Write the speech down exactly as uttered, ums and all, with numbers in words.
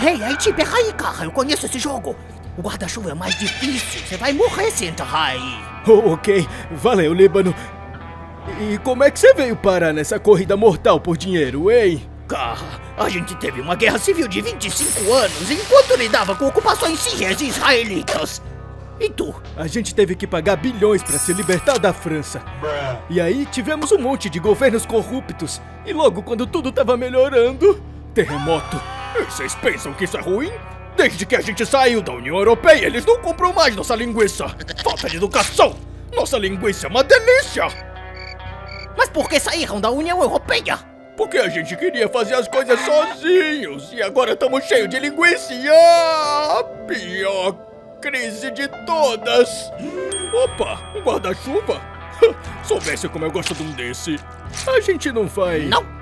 Ei, aí, te pega aí, cara. Eu conheço esse jogo. O guarda-chuva é mais difícil. Você vai morrer se entrar aí. Oh, ok. Valeu, Líbano. E como é que você veio parar nessa corrida mortal por dinheiro, hein? Cara, a gente teve uma guerra civil de vinte e cinco anos enquanto lidava com ocupações sírias e israelitas. E tu? A gente teve que pagar bilhões pra se libertar da França. E aí tivemos um monte de governos corruptos. E logo quando tudo tava melhorando, terremoto. E vocês pensam que isso é ruim? Desde que a gente saiu da União Europeia, eles não compram mais nossa linguiça. Falta de educação. Nossa linguiça é uma delícia. Mas por que saíram da União Europeia? Porque a gente queria fazer as coisas sozinhos. E agora estamos cheios de linguiça. E a pior crise de todas. Opa, um guarda-chuva? Soubesse como eu gosto de um desse. A gente não vai... Não.